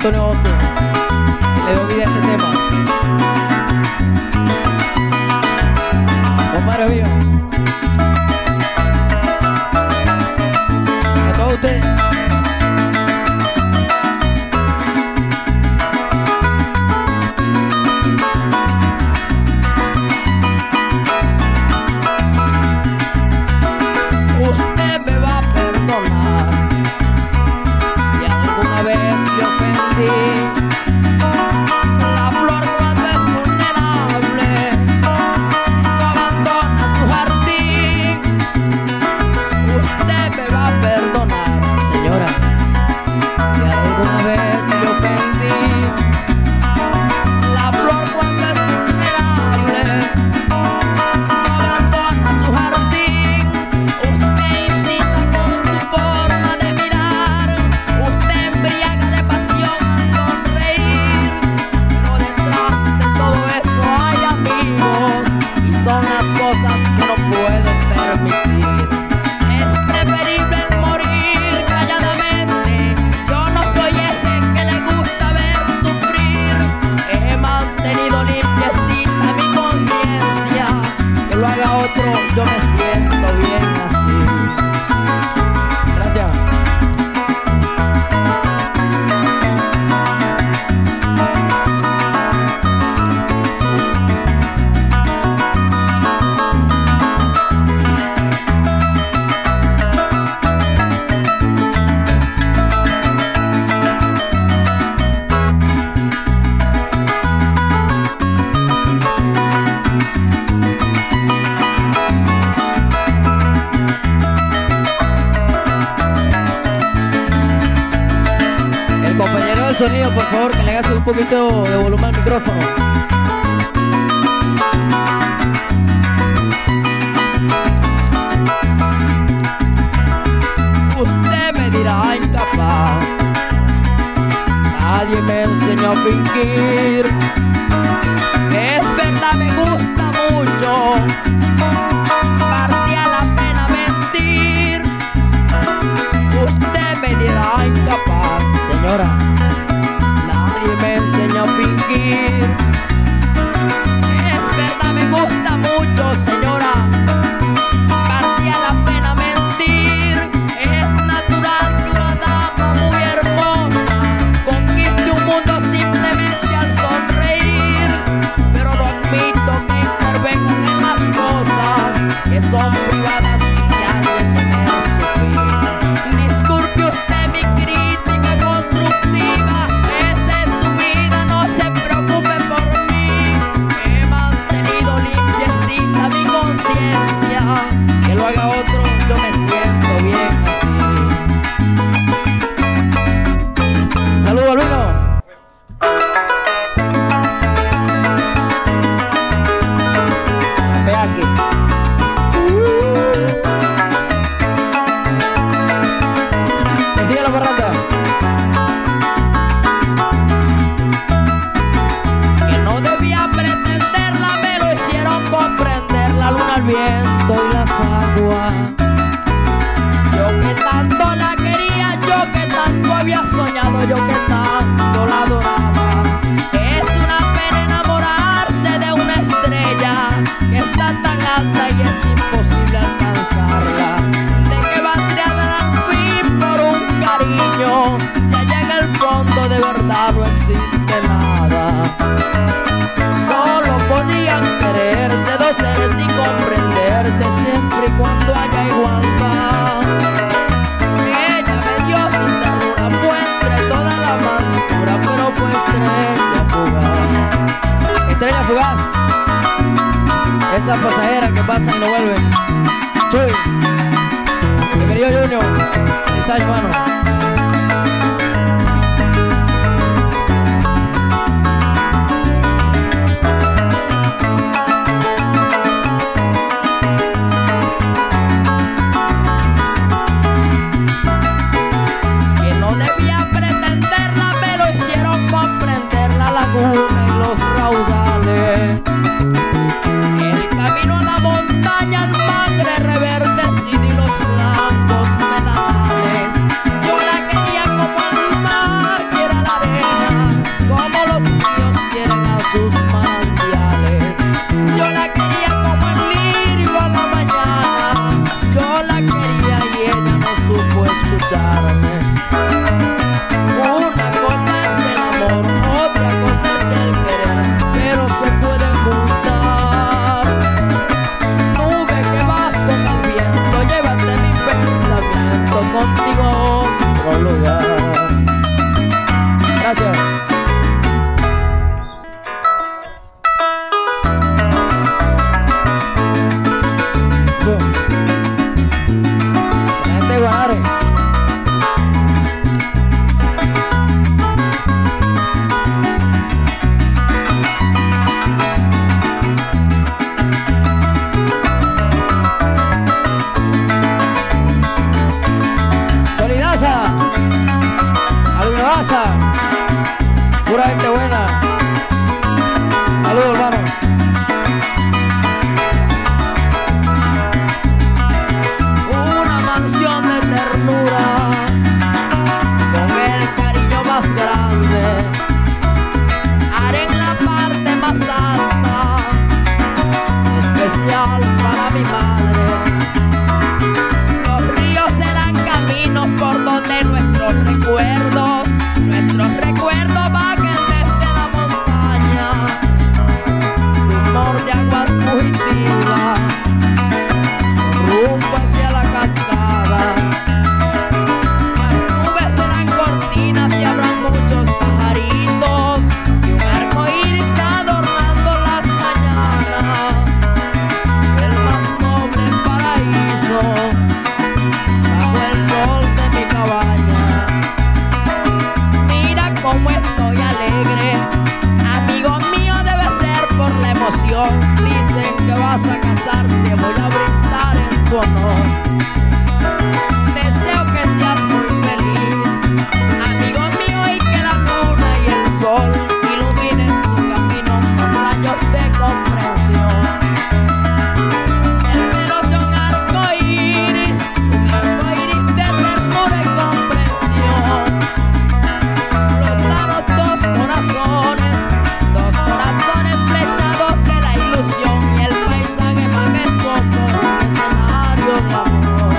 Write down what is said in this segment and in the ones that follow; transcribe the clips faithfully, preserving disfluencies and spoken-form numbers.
Antonio Otto, le doy vida a este tema. Compadre mío, a todos ustedes. Usted me va a perdonar si alguna vez le ofendí. La flor cuando es vulnerable no abandona su jardín. Usted me va a perdonar, señora, si alguna vez le ofendí. La flor cuando es vulnerable no abandona su jardín. Usted incita con su forma de mirar, usted embriaga de pasión al sonreír. Pero detrás de todo eso hay amigos, y son las cosas que no puedo permitir. Es preferible el morir calladamente. Yo no soy ese que le gusta ver sufrir. He mantenido limpiecita mi conciencia. Que lo haga otro, yo me siento bien así. Gracias. El compañero del sonido, por favor, que le haga un poquito de volumen al micrófono. Usted me dirá incapaz, nadie me enseñó a fingir. Es verdad, me gusta mucho, partía la pena mentir. Usted me dirá incapaz, señora, nadie me enseñó a fingir. Es verdad, me gusta mucho, señora, partía la pena mentir. Es natural que una dama muy hermosa conquiste un mundo simplemente al sonreír. Pero no admito que intervengan en las cosas que son privadas y que han de tener su fin. Disculpe usted mi crítica constructiva, esa es su vida, no se preocupe por mí. He mantenido limpiecita mi conciencia. Que lo haga otro, yo me siento bien así. Saludos, Luino. Ve aquí. Que siga la parranda. Que no debía pretenderla, me lo hicieron comprender la luna, el viento y las aguas. Yo que tanto la quería, yo que tanto había soñado, yo que tanto la adoraba. Es una pena enamorarse de una estrella que está tan alta y es imposible alcanzarla. ¿De qué valdría dar al fin por un cariño si allá en el fondo de verdad no existe nada? Solo podrían quererse dos seres sin comprenderse siempre y cuando haya igualdad. Ella me dio su ternura, fue entre toda la más pura, pero fue estrella fugaz. Estrella fugaz. Esa pasajera que pasa y no vuelve. Chuy. Mi querido Junior. Feliz año, hermano. Que no debía pretenderla, me lo hicieron comprender la laguna y los raudales. El camino a la montaña, al mangre reverdecido y los blancos medales. Yo la quería como al mar quiera la arena. escucharme. Una cosa es el amor, otra cosa es el querer, pero se pueden juntar. Nube que vas con el viento, llévate mi pensamiento contigo a otro lugar. Gracias. Pura gente buena. Saludos, hermano. Una mansión de ternura con el cariño más grande. Haré en la parte más alta, especial para mi madre. Los ríos serán caminos por donde nuestros recuerdos Nuestros recuerdos bajen desde la montaña, humor de aguas fugitivas, rumbo hacia la cascada. Las nubes serán cortinas y habrán muchos pajaritos y un arco iris adornando las mañanas. El más noble paraíso bajo el sol de mi cabaña. Como estoy alegre, amigo mío, debe ser por la emoción. Dicen que vas a casarte, voy a brindar en tu honor. Deseo que seas muy feliz, amigo mío, y que la luna y el sol iluminen tu camino con rayos de comprensión. El pelo es un arco iris, un arco iris de ternura y comprensión. Dos corazones, dos corazones flechados de la ilusión y el paisaje majestuoso, un escenario de amor.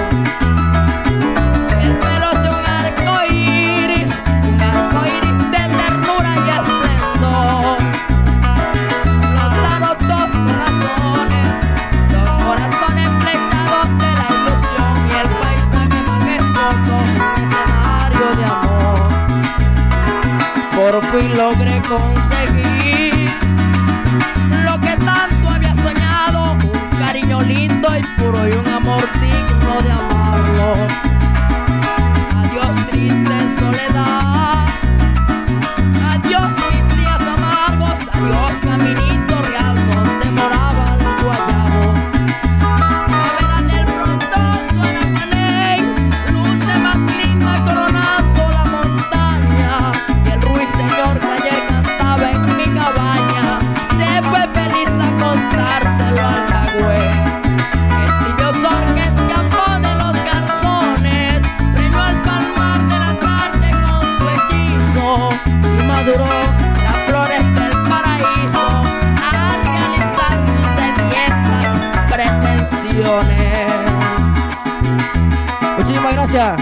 El pelo es un arco iris, un arco iris de ternura y esplendor. Nos daron dos corazones, dos corazones flechados de la ilusión y el paisaje majestuoso, un escenario de amor. Por fin logré conseguir lo que tanto había soñado, un cariño lindo y puro y un amor digno de amarlo. Adiós triste soledad, adiós mis días amargos, adiós caminito real donde moraba el guayabo. La vera del frondoso Anahualén luce más linda coronando la montaña. Señor que ayer cantaba en mi cabaña se fue feliz a contárselo al jagüey. El tibio sol que escapó de los garzones premió al palmar de la tarde con su hechizo y maduró las flores del paraíso a realizar sus sedientas pretensiones. Muchísimas gracias.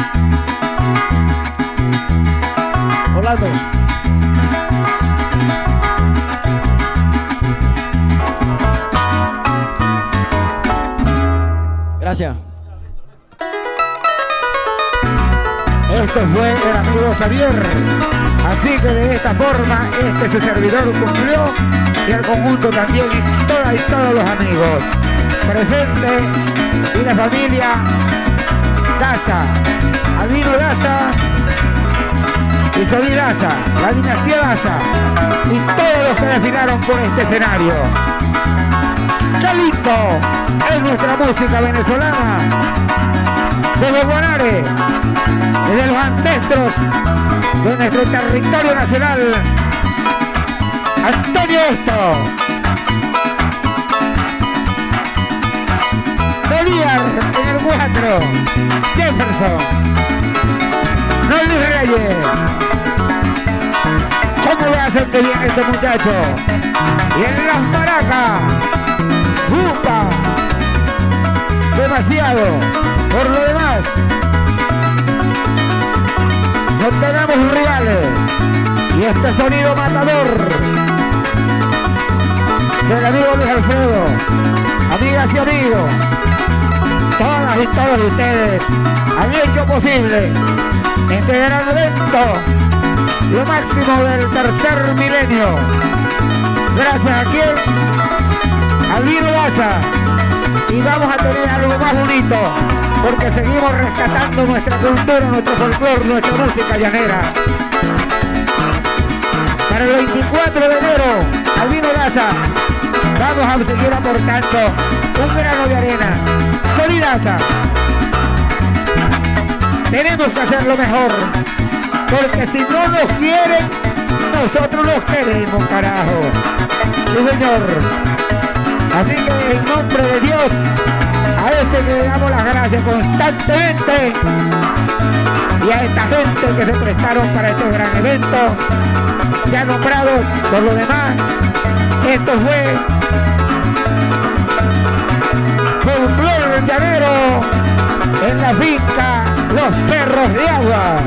Orlando. Gracias. Esto fue el amigo Xavier. Así que de esta forma este su servidor cumplió y el conjunto también y todas y todos los amigos. Presente y la familia Daza, Albino Daza y Solí Daza, la dinastía Daza y todos los que desfilaron por este escenario. ¡Qué lindo es nuestra música venezolana! Desde Guanare, desde los ancestros de nuestro territorio nacional, Antonio Esto, Bolívar en el cuatro, Jefferson, Noel Reyes. ¿Cómo le hacen que bien este muchacho? Y en las maracas, ¡Upa! Demasiado. Por lo demás, no tenemos rivales. Y este sonido matador del amigo Luis Alfredo, amigas y amigos, todas y todos ustedes han hecho posible este gran evento, lo máximo del tercer milenio. Gracias a quien, al Vino Daza. Y vamos a tener algo más bonito, porque seguimos rescatando nuestra cultura, nuestro folclore, nuestra música llanera. Para el veinticuatro de enero, al Vino Daza, vamos a seguir aportando un grano de arena. Solidaza. Tenemos que hacerlo mejor, porque si no nos quieren, nosotros los queremos, carajo. Sí, señor. Así que en nombre de Dios, a ese que le damos las gracias constantemente, y a esta gente que se prestaron para estos gran eventos, ya nombrados por lo demás, esto fue Folclore Llanero en la finca Los Perros de Agua.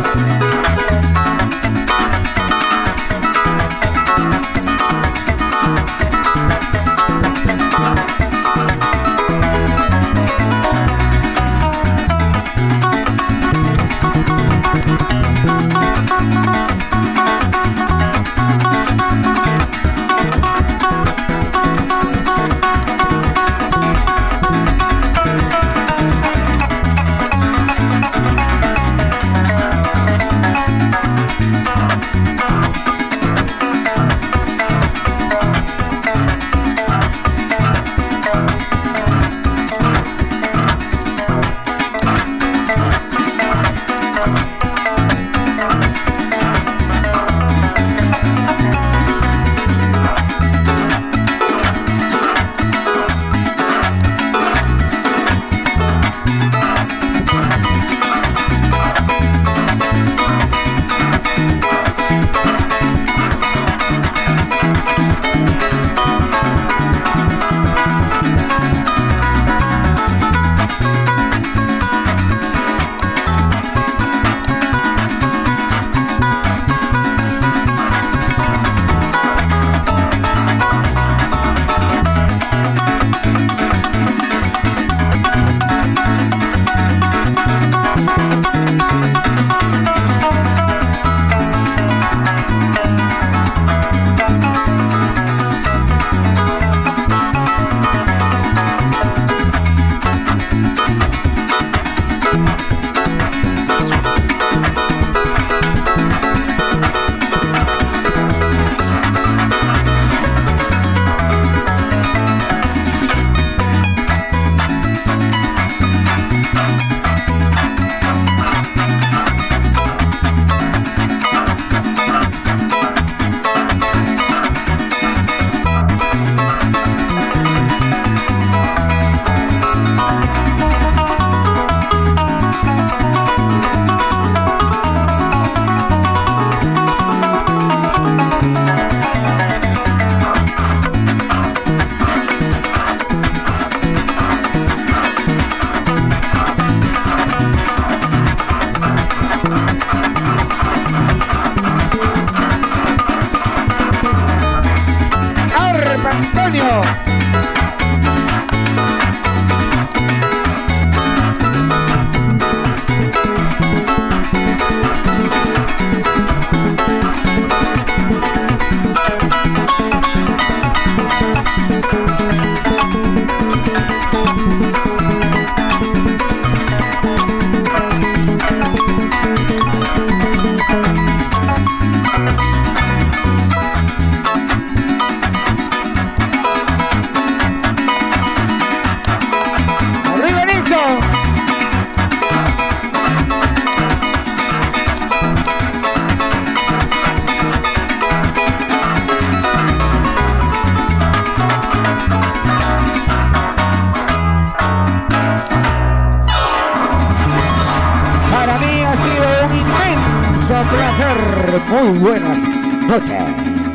Muy buenas noches.